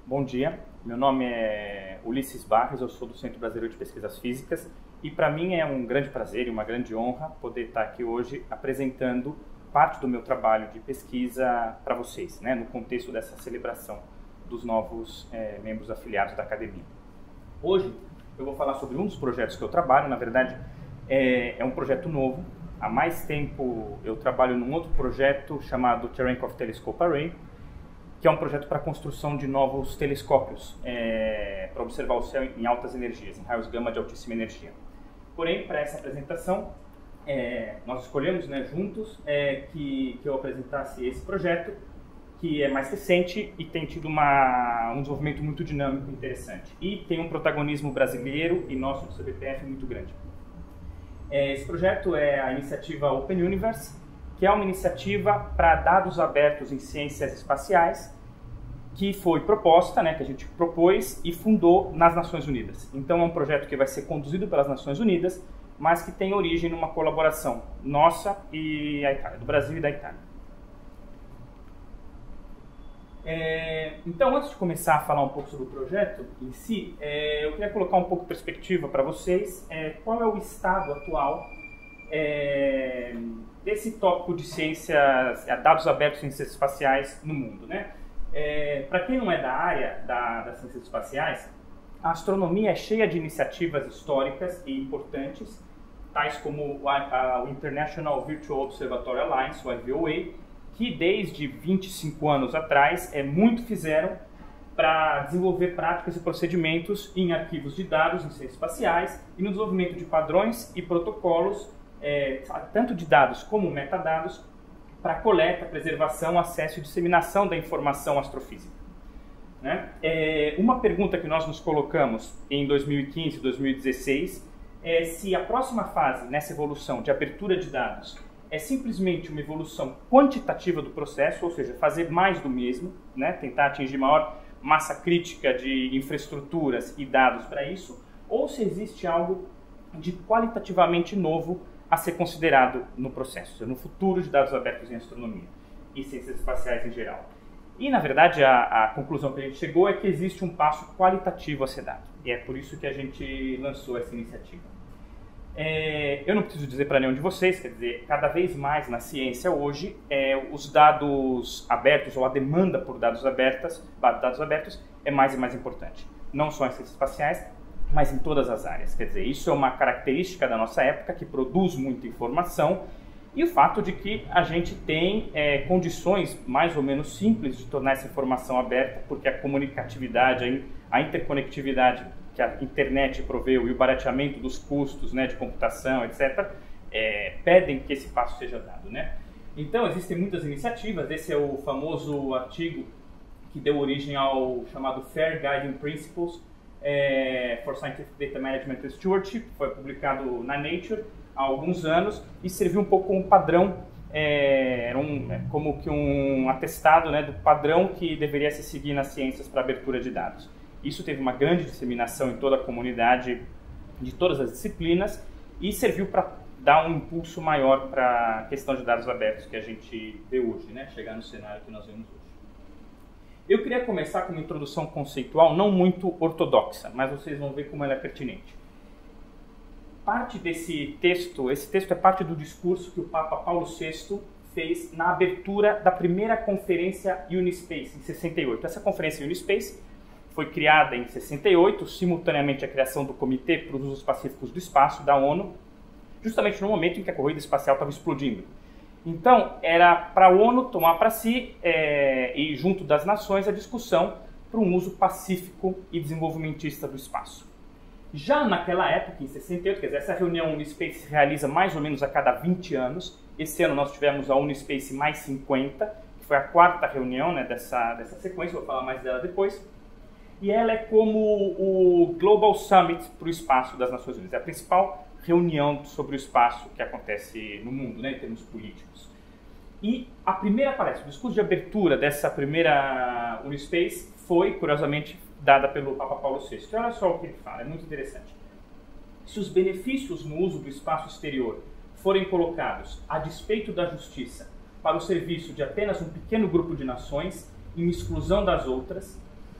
Bom dia, meu nome é Ulisses Barros, eu sou do Centro Brasileiro de Pesquisas Físicas e para mim é um grande prazer e uma grande honra poder estar aqui hoje apresentando parte do meu trabalho de pesquisa para vocês, né, no contexto dessa celebração dos novos membros afiliados da academia. Hoje eu vou falar sobre um dos projetos que eu trabalho, na verdade é um projeto novo. Há mais tempo eu trabalho num outro projeto chamado Cherenkov Telescope Array, que é um projeto para a construção de novos telescópios para observar o céu em altas energias, em raios gama de altíssima energia. Porém, para essa apresentação, nós escolhemos, né, juntos que eu apresentasse esse projeto, que é mais recente e tem tido um desenvolvimento muito dinâmico e interessante. E tem um protagonismo brasileiro e nosso do CBPF muito grande. Esse projeto é a iniciativa Open Universe, que é uma iniciativa para dados abertos em ciências espaciais, que foi proposta, né, que a gente propôs e fundou nas Nações Unidas. Então é um projeto que vai ser conduzido pelas Nações Unidas, mas que tem origem numa colaboração nossa e a Itália, do Brasil e da Itália. Então, antes de começar a falar um pouco sobre o projeto em si, eu queria colocar um pouco de perspectiva para vocês, qual é o estado atual desse tópico de ciências, dados abertos em ciências espaciais no mundo, né? Para quem não é da área das ciências espaciais, a astronomia é cheia de iniciativas históricas e importantes, tais como o International Virtual Observatory Alliance, o IVOA, que desde 25 anos atrás muito fizeram para desenvolver práticas e procedimentos em arquivos de dados em ciências espaciais e no desenvolvimento de padrões e protocolos, tanto de dados como metadados, para coleta, preservação, acesso e disseminação da informação astrofísica. Né? Uma pergunta que nós nos colocamos em 2015 e 2016 é se a próxima fase nessa evolução de abertura de dados é simplesmente uma evolução quantitativa do processo, ou seja, fazer mais do mesmo, né? Tentar atingir maior massa crítica de infraestruturas e dados para isso, ou se existe algo de qualitativamente novo a ser considerado no processo, no futuro de dados abertos em astronomia e ciências espaciais em geral. E, na verdade, a conclusão que a gente chegou é que existe um passo qualitativo a ser dado. E é por isso que a gente lançou essa iniciativa. Eu não preciso dizer para nenhum de vocês, quer dizer, cada vez mais na ciência hoje, os dados abertos ou a demanda por dados abertos é mais e mais importante. Não só em ciências espaciais, mas em todas as áreas. Quer dizer, isso é uma característica da nossa época que produz muita informação e o fato de que a gente tem condições mais ou menos simples de tornar essa informação aberta, porque a comunicatividade, a interconectividade que a internet proveu e o barateamento dos custos, né, de computação, etc., pedem que esse passo seja dado, né? Então, existem muitas iniciativas. Esse é o famoso artigo que deu origem ao chamado Fair Guiding Principles for Scientific Data Management and Stewardship, foi publicado na Nature há alguns anos e serviu um pouco como padrão, como que um atestado, né, do padrão que deveria se seguir nas ciências para abertura de dados. Isso teve uma grande disseminação em toda a comunidade de todas as disciplinas e serviu para dar um impulso maior para a questão de dados abertos que a gente vê hoje, né, chegar no cenário que nós vemos hoje. Eu queria começar com uma introdução conceitual não muito ortodoxa, mas vocês vão ver como ela é pertinente. Parte desse texto, esse texto é parte do discurso que o Papa Paulo VI fez na abertura da primeira conferência Unispace, em 68. Essa conferência Unispace foi criada em 68, simultaneamente à criação do Comitê para os Usos Pacíficos do Espaço, da ONU, justamente no momento em que a corrida espacial estava explodindo. Então, era para a ONU tomar para si, e junto das nações, a discussão para um uso pacífico e desenvolvimentista do espaço. Já naquela época, em 68, quer dizer, essa reunião Unispace se realiza mais ou menos a cada 20 anos. Esse ano nós tivemos a Unispace mais 50, que foi a quarta reunião, né, dessa sequência, vou falar mais dela depois. E ela é como o Global Summit para o espaço das Nações Unidas. É a principal reunião sobre o espaço que acontece no mundo, né, em termos políticos. E a primeira palestra, o discurso de abertura dessa primeira Unispace foi, curiosamente, dada pelo Papa Paulo VI. E olha só o que ele fala, é muito interessante. Se os benefícios no uso do espaço exterior forem colocados a despeito da justiça para o serviço de apenas um pequeno grupo de nações, em exclusão das outras,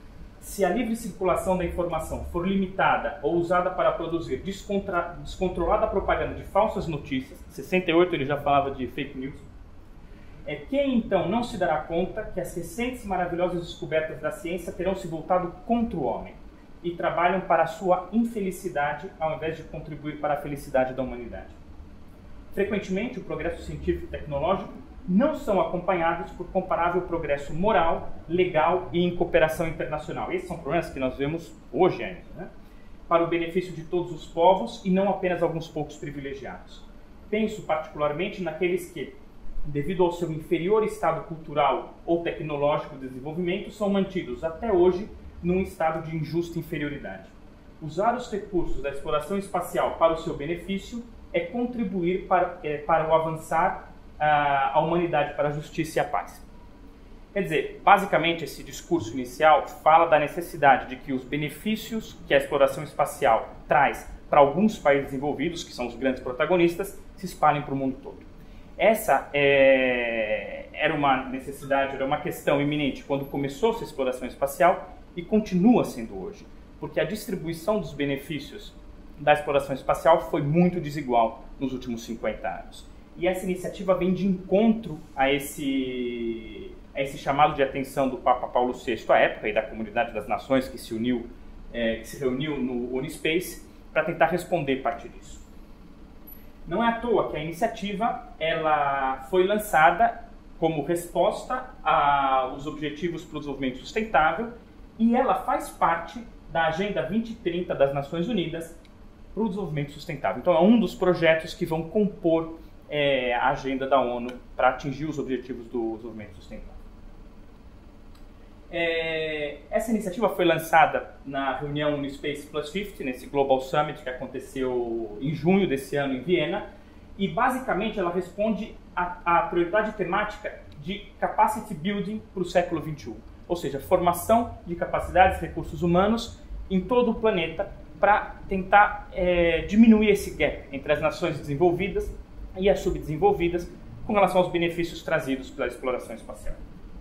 se a livre circulação da informação for limitada ou usada para produzir descontrolada propaganda de falsas notícias, em 68 ele já falava de fake news, quem então não se dará conta que as recentes e maravilhosas descobertas da ciência terão se voltado contra o homem e trabalham para a sua infelicidade ao invés de contribuir para a felicidade da humanidade? Frequentemente, o progresso científico e tecnológico não são acompanhados por comparável progresso moral, legal e em cooperação internacional. Esses são problemas que nós vemos hoje ainda, né? Para o benefício de todos os povos e não apenas alguns poucos privilegiados. Penso particularmente naqueles que, devido ao seu inferior estado cultural ou tecnológico de desenvolvimento, são mantidos até hoje num estado de injusta inferioridade. Usar os recursos da exploração espacial para o seu benefício é contribuir para o avançar a humanidade, para a justiça e a paz. Quer dizer, basicamente esse discurso inicial fala da necessidade de que os benefícios que a exploração espacial traz para alguns países desenvolvidos, que são os grandes protagonistas, se espalhem para o mundo todo. Essa era uma necessidade, era uma questão iminente quando começou-se a exploração espacial e continua sendo hoje, porque a distribuição dos benefícios da exploração espacial foi muito desigual nos últimos 50 anos. E essa iniciativa vem de encontro a esse chamado de atenção do Papa Paulo VI à época e da Comunidade das Nações que se reuniu no ONISpace para tentar responder parte disso. Não é à toa que a iniciativa ela foi lançada como resposta aos Objetivos para o Desenvolvimento Sustentável e ela faz parte da Agenda 2030 das Nações Unidas para o Desenvolvimento Sustentável. Então é um dos projetos que vão compor a agenda da ONU para atingir os objetivos do desenvolvimento sustentável. Essa iniciativa foi lançada na reunião ONISpace Plus 50, nesse Global Summit que aconteceu em junho desse ano em Viena, e basicamente ela responde à prioridade temática de Capacity Building para o século XXI, ou seja, formação de capacidades e recursos humanos em todo o planeta para tentar diminuir esse gap entre as nações desenvolvidas e as subdesenvolvidas com relação aos benefícios trazidos pela exploração espacial.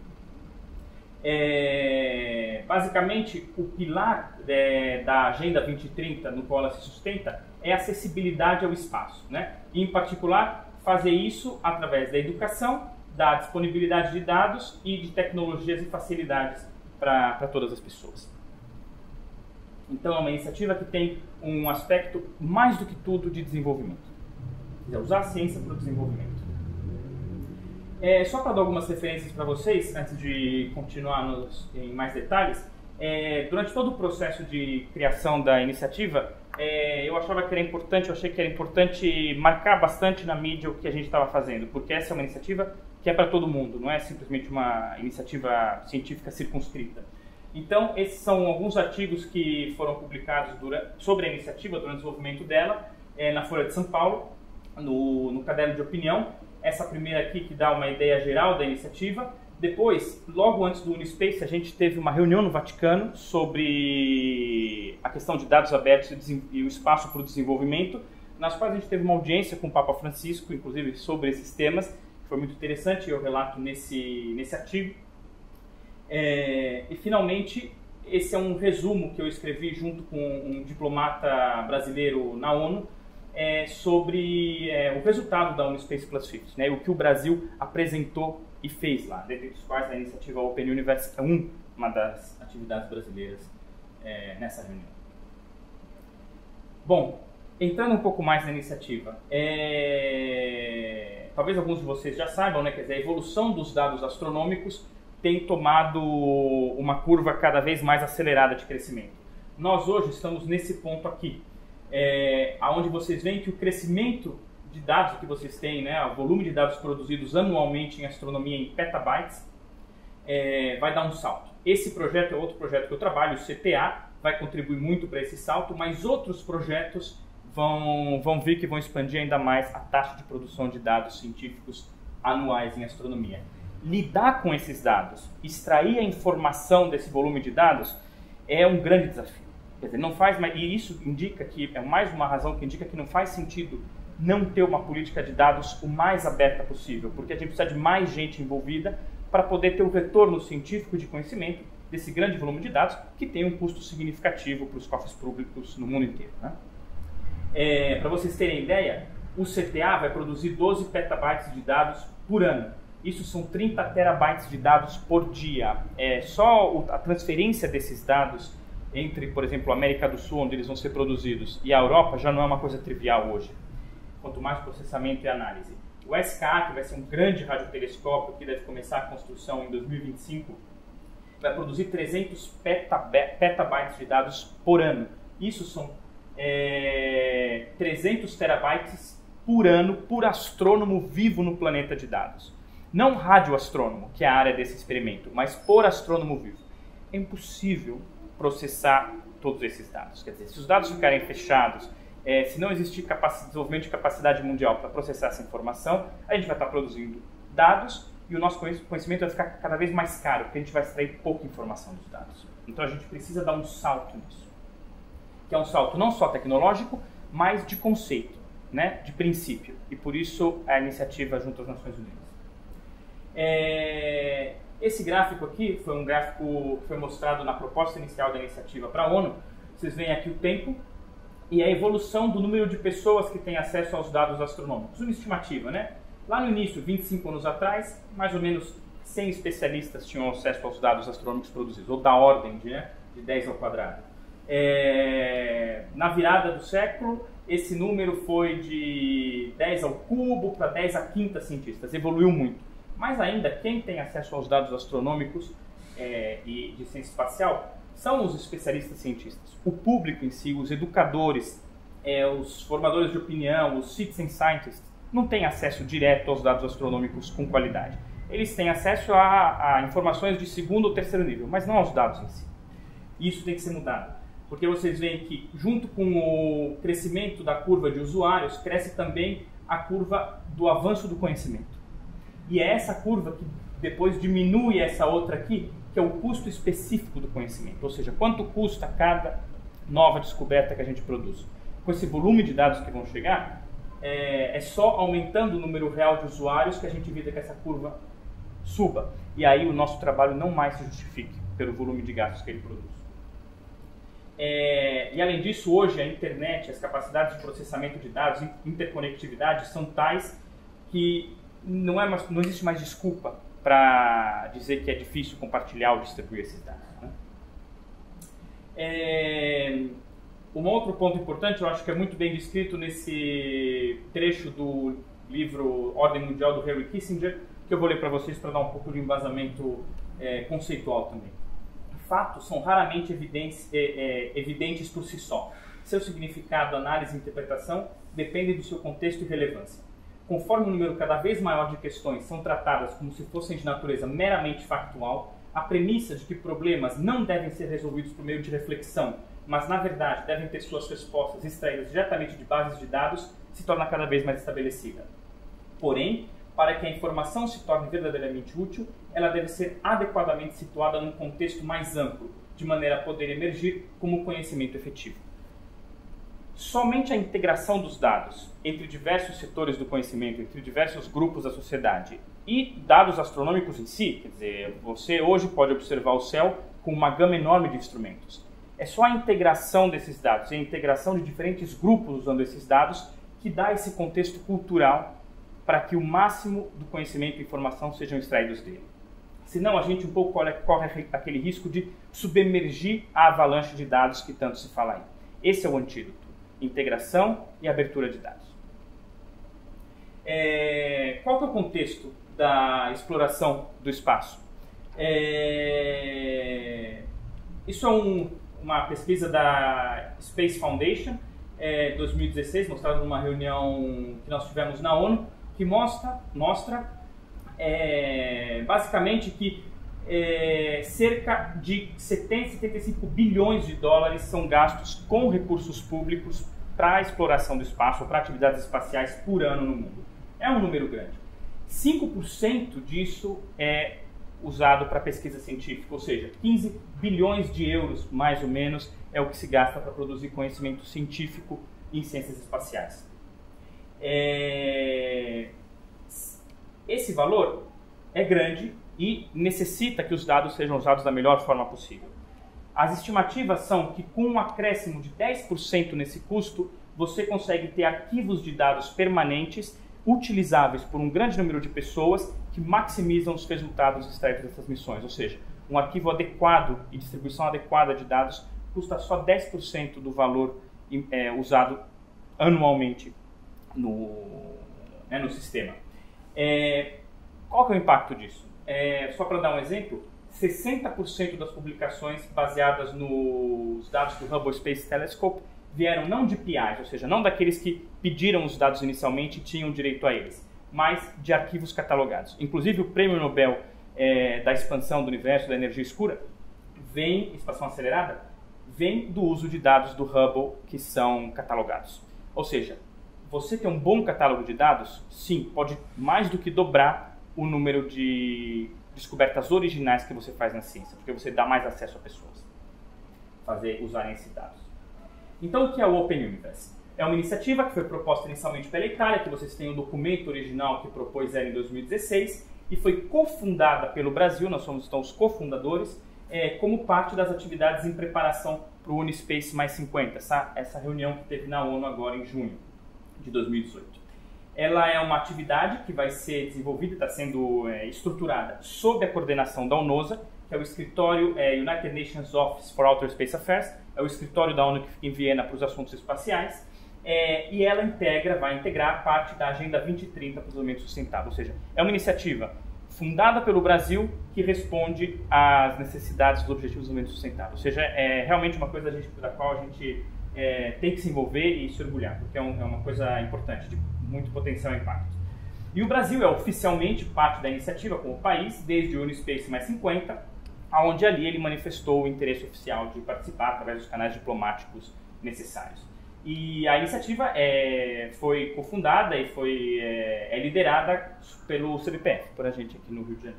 Basicamente, o pilar da Agenda 2030, no qual ela se sustenta, é a acessibilidade ao espaço, né? E, em particular, fazer isso através da educação, da disponibilidade de dados e de tecnologias e facilidades para todas as pessoas. Então, é uma iniciativa que tem um aspecto, mais do que tudo, de desenvolvimento. Usar a ciência para o desenvolvimento. Só para dar algumas referências para vocês, antes de continuar em mais detalhes, durante todo o processo de criação da iniciativa, eu achei que era importante marcar bastante na mídia o que a gente estava fazendo, porque essa é uma iniciativa que é para todo mundo, não é simplesmente uma iniciativa científica circunscrita. Então, esses são alguns artigos que foram publicados sobre a iniciativa, durante o desenvolvimento dela, na Folha de São Paulo, no caderno de opinião. Essa primeira aqui que dá uma ideia geral da iniciativa. Depois, logo antes do ONISpace, a gente teve uma reunião no Vaticano sobre a questão de dados abertos e o espaço para o desenvolvimento, nas quais a gente teve uma audiência com o Papa Francisco, inclusive sobre esses temas, que foi muito interessante, eu relato nesse artigo. E finalmente, esse é um resumo que eu escrevi junto com um diplomata brasileiro na ONU, sobre o resultado da ONISpace Plus 50, né, o que o Brasil apresentou e fez lá, dentre os quais a iniciativa Open Universe é uma das atividades brasileiras nessa reunião. Bom, entrando um pouco mais na iniciativa, talvez alguns de vocês já saibam, né, quer dizer, a evolução dos dados astronômicos tem tomado uma curva cada vez mais acelerada de crescimento. Nós hoje estamos nesse ponto aqui, onde vocês veem que o crescimento de dados que vocês têm, né, o volume de dados produzidos anualmente em astronomia em petabytes, vai dar um salto. Esse projeto é outro projeto que eu trabalho, o CTA, vai contribuir muito para esse salto, mas outros projetos vão vir que vão expandir ainda mais a taxa de produção de dados científicos anuais em astronomia. Lidar com esses dados, extrair a informação desse volume de dados é um grande desafio. Quer dizer, não faz mais, e isso indica que é mais uma razão que indica que não faz sentido não ter uma política de dados o mais aberta possível, porque a gente precisa de mais gente envolvida para poder ter um retorno científico de conhecimento desse grande volume de dados que tem um custo significativo para os cofres públicos no mundo inteiro, né? Para vocês terem ideia, o CTA vai produzir 12 petabytes de dados por ano. Isso são 30 terabytes de dados por dia. Só a transferência desses dados entre, por exemplo, a América do Sul, onde eles vão ser produzidos, e a Europa já não é uma coisa trivial hoje. Quanto mais processamento e análise. O SKA, que vai ser um grande radiotelescópio que deve começar a construção em 2025, vai produzir 300 petabytes de dados por ano. Isso são 300 terabytes por ano por astrônomo vivo no planeta de dados. Não radioastrônomo, que é a área desse experimento, mas por astrônomo vivo. É impossível processar todos esses dados. Quer dizer, se os dados ficarem fechados, se não existir desenvolvimento de capacidade mundial para processar essa informação, a gente vai estar produzindo dados e o nosso conhecimento vai ficar cada vez mais caro, porque a gente vai extrair pouca informação dos dados. Então a gente precisa dar um salto nisso. Que é um salto não só tecnológico, mas de conceito, né? De princípio. E por isso a iniciativa junto às Nações Unidas. Esse gráfico aqui foi um gráfico que foi mostrado na proposta inicial da iniciativa para a ONU. Vocês veem aqui o tempo e a evolução do número de pessoas que têm acesso aos dados astronômicos. Uma estimativa, né? Lá no início, 25 anos atrás, mais ou menos 100 especialistas tinham acesso aos dados astronômicos produzidos, ou da ordem de 10 ao quadrado. Na virada do século, esse número foi de 10 ao cubo para 10 à quinta cientistas, evoluiu muito. Mas ainda, quem tem acesso aos dados astronômicos e de ciência espacial são os especialistas cientistas. O público em si, os educadores, os formadores de opinião, os citizen scientists, não têm acesso direto aos dados astronômicos com qualidade. Eles têm acesso a informações de segundo ou terceiro nível, mas não aos dados em si. Isso tem que ser mudado, porque vocês veem que, junto com o crescimento da curva de usuários, cresce também a curva do avanço do conhecimento. E é essa curva que depois diminui essa outra aqui, que é o custo específico do conhecimento, ou seja, quanto custa cada nova descoberta que a gente produz. Com esse volume de dados que vão chegar, é só aumentando o número real de usuários que a gente evita que essa curva suba. E aí o nosso trabalho não mais se justifique pelo volume de gastos que ele produz. E além disso, hoje a internet, as capacidades de processamento de dados, interconectividade, são tais que não existe mais desculpa para dizer que é difícil compartilhar ou distribuir esses dados, né? Um outro ponto importante, eu acho que é muito bem descrito nesse trecho do livro Ordem Mundial do Henry Kissinger, que eu vou ler para vocês para dar um pouco de embasamento conceitual também. Fatos são raramente evidentes por si só. Seu significado, análise e interpretação dependem do seu contexto e relevância. Conforme o número cada vez maior de questões são tratadas como se fossem de natureza meramente factual, a premissa de que problemas não devem ser resolvidos por meio de reflexão, mas na verdade devem ter suas respostas extraídas diretamente de bases de dados, se torna cada vez mais estabelecida. Porém, para que a informação se torne verdadeiramente útil, ela deve ser adequadamente situada num contexto mais amplo, de maneira a poder emergir como conhecimento efetivo. Somente a integração dos dados entre diversos setores do conhecimento, entre diversos grupos da sociedade e dados astronômicos em si, quer dizer, você hoje pode observar o céu com uma gama enorme de instrumentos. É só a integração desses dados e a integração de diferentes grupos usando esses dados que dá esse contexto cultural para que o máximo do conhecimento e informação sejam extraídos dele. Senão a gente um pouco corre aquele risco de submergir a avalanche de dados que tanto se fala aí. Esse é o antídoto. Integração e abertura de dados. Qual que é o contexto da exploração do espaço? Isso é uma pesquisa da Space Foundation, 2016, mostrada numa reunião que nós tivemos na ONU, que mostra basicamente que cerca de 75 bilhões de dólares são gastos com recursos públicos para a exploração do espaço, para atividades espaciais por ano no mundo. É um número grande. 5% disso é usado para pesquisa científica, ou seja, 15 bilhões de euros, mais ou menos, é o que se gasta para produzir conhecimento científico em ciências espaciais. Esse valor é grande e necessita que os dados sejam usados da melhor forma possível. As estimativas são que com um acréscimo de 10% nesse custo, você consegue ter arquivos de dados permanentes utilizáveis por um grande número de pessoas que maximizam os resultados extraídos dessas missões. Ou seja, um arquivo adequado e distribuição adequada de dados custa só 10% do valor usado anualmente no sistema. Qual que é o impacto disso? Só para dar um exemplo, 60% das publicações baseadas nos dados do Hubble Space Telescope vieram não de PIs, ou seja, não daqueles que pediram os dados inicialmente e tinham direito a eles, mas de arquivos catalogados. Inclusive o Prêmio Nobel da expansão do universo, da energia escura, expansão acelerada, vem do uso de dados do Hubble que são catalogados. Ou seja, você ter um bom catálogo de dados, sim, pode mais do que dobrar o número de descobertas originais que você faz na ciência, porque você dá mais acesso a pessoas usarem esses dados. Então, o que é o Open Universe? É uma iniciativa que foi proposta inicialmente pela Itália, que vocês têm o documento original que propôs ela em 2016, e foi cofundada pelo Brasil, nós somos então os cofundadores, como parte das atividades em preparação para o Unispace mais 50, essa reunião que teve na ONU agora em junho de 2018. Ela é uma atividade que vai ser desenvolvida e está sendo estruturada sob a coordenação da UNOSA, que é o escritório United Nations Office for Outer Space Affairs, é o escritório da ONU que fica em Viena para os assuntos espaciais, e ela vai integrar parte da Agenda 2030 para o Desenvolvimento Sustentável, ou seja, é uma iniciativa fundada pelo Brasil que responde às necessidades dos Objetivos do Desenvolvimento Sustentável, ou seja, é realmente uma coisa da qual a gente tem que se envolver e se orgulhar, porque é uma coisa importante, de muito potencial impacto. E o Brasil é oficialmente parte da iniciativa como país, desde o Unispace mais 50, onde ali ele manifestou o interesse oficial de participar através dos canais diplomáticos necessários. E a iniciativa foi cofundada e é liderada pelo CBPF, por a gente aqui no Rio de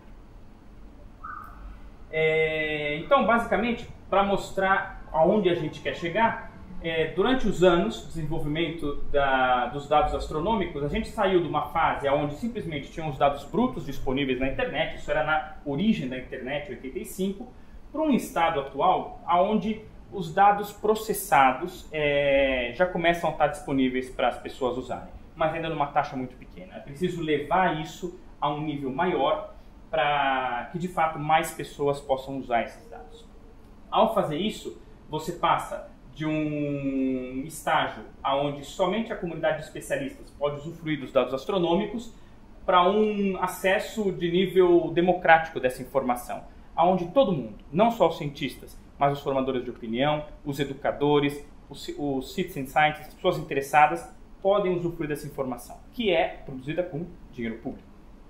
Janeiro. Então, basicamente, para mostrar aonde a gente quer chegar, durante os anos de desenvolvimento dos dados astronômicos, a gente saiu de uma fase onde simplesmente tinham os dados brutos disponíveis na internet, isso era na origem da internet, em 85, para um estado atual onde os dados processados já começam a estar disponíveis para as pessoas usarem, mas ainda numa taxa muito pequena. É preciso levar isso a um nível maior para que de fato mais pessoas possam usar esses dados. Ao fazer isso, você passa de um estágio onde somente a comunidade de especialistas pode usufruir dos dados astronômicos para um acesso de nível democrático dessa informação, onde todo mundo, não só os cientistas, mas os formadores de opinião, os educadores, os citizen scientists, pessoas interessadas, podem usufruir dessa informação, que é produzida com dinheiro público.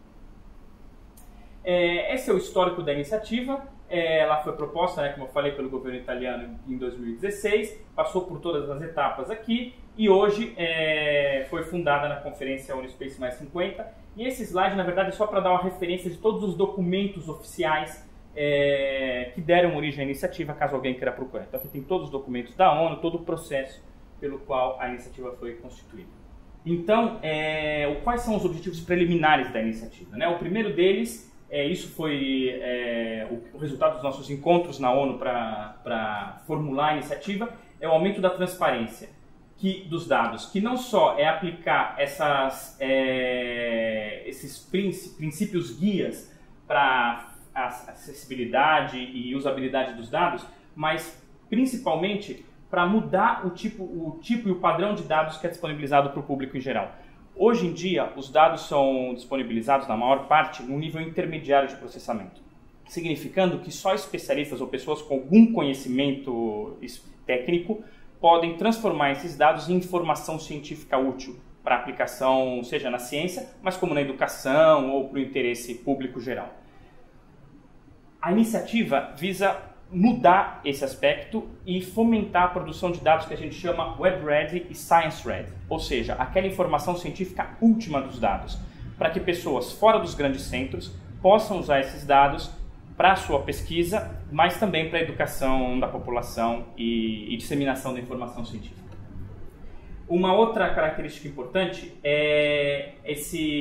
Esse é o histórico da iniciativa. Ela foi proposta, como eu falei, pelo governo italiano em 2016, passou por todas as etapas aqui e hoje foi fundada na conferência Unispace mais 50. E esse slide, na verdade, é só para dar uma referência de todos os documentos oficiais que deram origem à iniciativa, caso alguém queira procurar. Então aqui tem todos os documentos da ONU, todo o processo pelo qual a iniciativa foi constituída. Então, quais são os objetivos preliminares da iniciativa? O primeiro deles, isso foi o resultado dos nossos encontros na ONU para formular a iniciativa, é o aumento da transparência dos dados, que não só é aplicar esses princípios guias para a acessibilidade e usabilidade dos dados, mas principalmente para mudar o tipo e o padrão de dados que é disponibilizado para o público em geral. Hoje em dia, os dados são disponibilizados, na maior parte, num nível intermediário de processamento, significando que só especialistas ou pessoas com algum conhecimento técnico podem transformar esses dados em informação científica útil para aplicação, seja na ciência, mas como na educação ou para o interesse público geral. A iniciativa visa mudar esse aspecto e fomentar a produção de dados que a gente chama Web Ready e Science Ready, ou seja, aquela informação científica última dos dados, para que pessoas fora dos grandes centros possam usar esses dados para a sua pesquisa, mas também para a educação da população e disseminação da informação científica. Uma outra característica importante é esse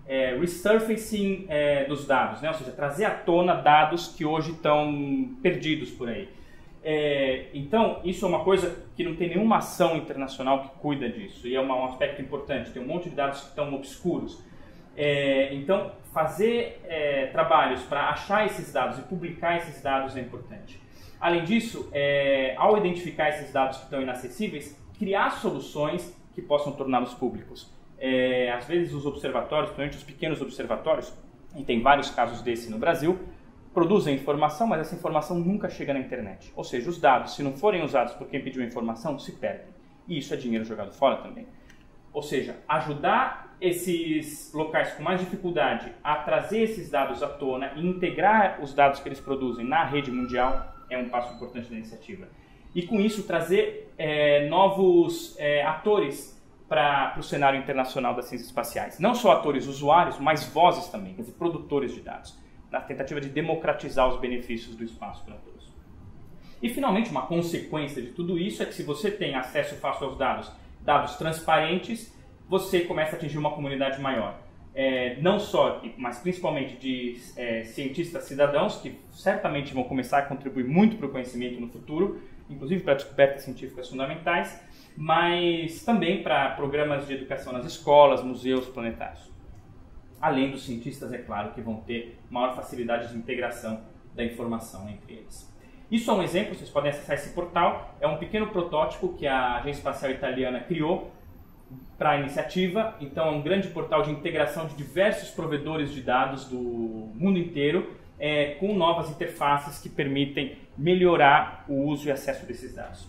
resurfacing dos dados, né? Ou seja, trazer à tona dados que hoje estão perdidos por aí. Então, isso é uma coisa que não tem nenhuma ação internacional que cuida disso, e é um aspecto importante. Tem um monte de dados que estão obscuros. Então, fazer trabalhos para achar esses dados e publicar esses dados é importante. Além disso, ao identificar esses dados que estão inacessíveis, criar soluções que possam torná-los públicos. Às vezes os observatórios, principalmente os pequenos observatórios, e tem vários casos desse no Brasil, produzem informação, mas essa informação nunca chega na internet. Ou seja, os dados, se não forem usados por quem pediu a informação, se perdem. E isso é dinheiro jogado fora também. Ou seja, ajudar esses locais com mais dificuldade a trazer esses dados à tona e integrar os dados que eles produzem na rede mundial é um passo importante da iniciativa. E com isso trazer novos atores para o cenário internacional das ciências espaciais. Não só atores usuários, mas vozes também, quer dizer, produtores de dados, na tentativa de democratizar os benefícios do espaço para todos. E finalmente, uma consequência de tudo isso é que se você tem acesso fácil aos dados transparentes, você começa a atingir uma comunidade maior. Não só, mas principalmente de cientistas cidadãos, que certamente vão começar a contribuir muito para o conhecimento no futuro, inclusive para descobertas científicas fundamentais, mas também para programas de educação nas escolas, museus planetários. Além dos cientistas, é claro, que vão ter maior facilidade de integração da informação entre eles. Isso é um exemplo, vocês podem acessar esse portal, é um pequeno protótipo que a Agência Espacial Italiana criou para a iniciativa. Então é um grande portal de integração de diversos provedores de dados do mundo inteiro, com novas interfaces que permitem melhorar o uso e acesso desses dados.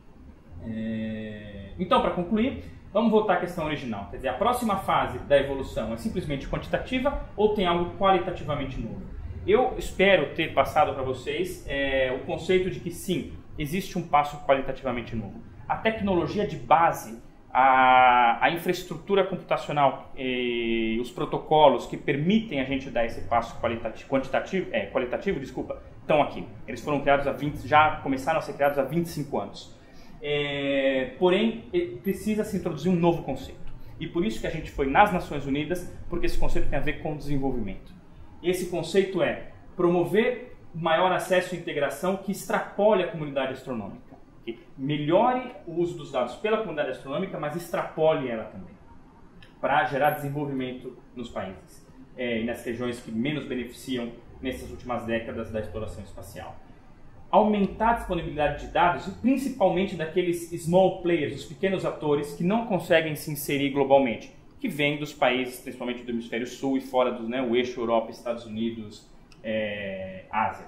Então, para concluir, vamos voltar à questão original. Quer dizer, a próxima fase da evolução é simplesmente quantitativa ou tem algo qualitativamente novo? Eu espero ter passado para vocês o conceito de que sim, existe um passo qualitativamente novo. A tecnologia de base, a infraestrutura computacional e os protocolos que permitem a gente dar esse passo qualitativo, estão aqui. Eles foram criados já começaram a ser criados há 25 anos. Porém, precisa se introduzir um novo conceito. E por isso que a gente foi nas Nações Unidas, porque esse conceito tem a ver com desenvolvimento. Esse conceito é promover maior acesso e integração que extrapole a comunidade astronômica. Que melhore o uso dos dados pela comunidade astronômica, mas extrapole ela também, para gerar desenvolvimento nos países e nas regiões que menos beneficiam nessas últimas décadas da exploração espacial. Aumentar a disponibilidade de dados, principalmente daqueles small players, os pequenos atores que não conseguem se inserir globalmente, que vêm dos países, principalmente do hemisfério sul e fora do o eixo Europa, Estados Unidos, Ásia.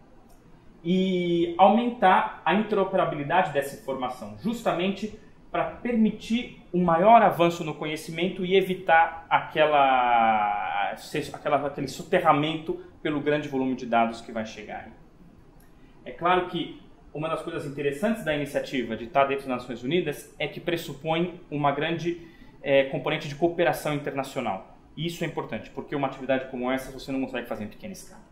E aumentar a interoperabilidade dessa informação, justamente para permitir um maior avanço no conhecimento e evitar aquele soterramento pelo grande volume de dados que vai chegar. É claro que uma das coisas interessantes da iniciativa de estar dentro das Nações Unidas é que pressupõe uma grande componente de cooperação internacional. E isso é importante, porque uma atividade como essa você não consegue fazer em pequena escala.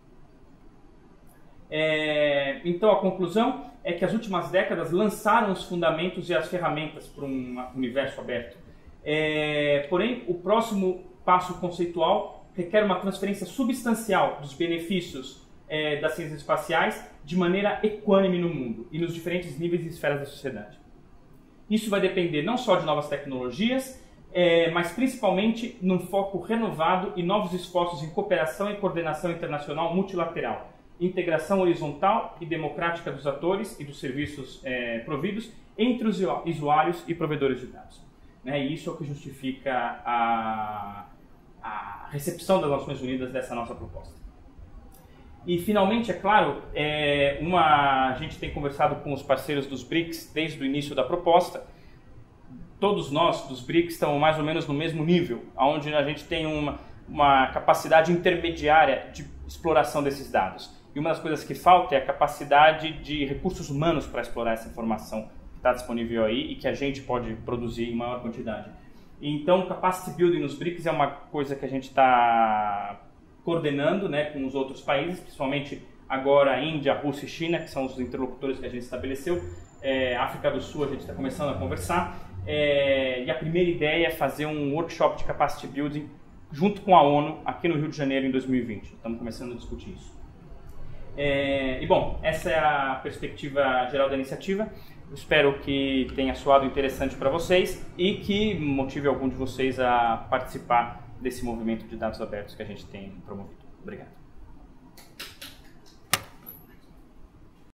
Então a conclusão é que as últimas décadas lançaram os fundamentos e as ferramentas para um universo aberto. Porém, o próximo passo conceitual requer uma transferência substancial dos benefícios das ciências espaciais de maneira equânime no mundo e nos diferentes níveis e esferas da sociedade. Isso vai depender não só de novas tecnologias, mas principalmente num foco renovado e novos esforços em cooperação e coordenação internacional multilateral, integração horizontal e democrática dos atores e dos serviços providos entre os usuários e provedores de dados. E isso é o que justifica a recepção das Nações Unidas dessa nossa proposta. E, finalmente, é claro, a gente tem conversado com os parceiros dos BRICS desde o início da proposta. Todos nós, dos BRICS, estamos mais ou menos no mesmo nível, onde a gente tem uma capacidade intermediária de exploração desses dados. E uma das coisas que falta é a capacidade de recursos humanos para explorar essa informação que está disponível aí e que a gente pode produzir em maior quantidade. Então, capacity building nos BRICS é uma coisa que a gente está coordenando, com os outros países, principalmente agora a Índia, a Rússia e China, que são os interlocutores que a gente estabeleceu. África do Sul a gente está começando a conversar. E a primeira ideia é fazer um workshop de capacity building junto com a ONU, aqui no Rio de Janeiro em 2020. Estamos começando a discutir isso. E bom, essa é a perspectiva geral da iniciativa. Eu espero que tenha soado interessante para vocês e que motive algum de vocês a participar desse movimento de dados abertos que a gente tem promovido. Obrigado.